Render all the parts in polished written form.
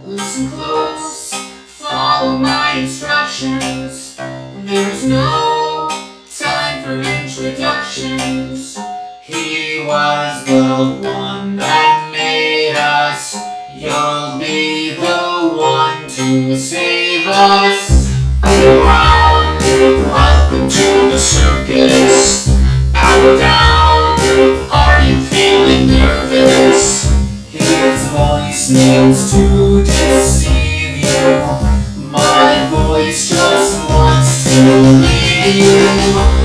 Listen close, follow my instructions. There's no time for introductions. He was the one that made us. You'll be the one to save us. Around, welcome to the circus. Power down, are you feeling nervous? His voice needs to deceive you. My voice just wants to leave you.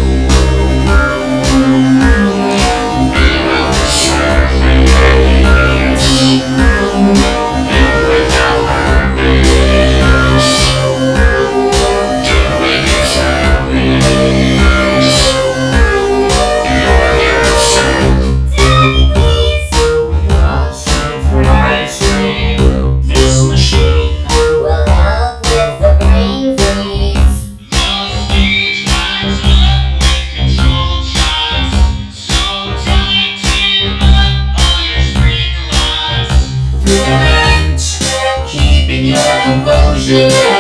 Keeping your composure.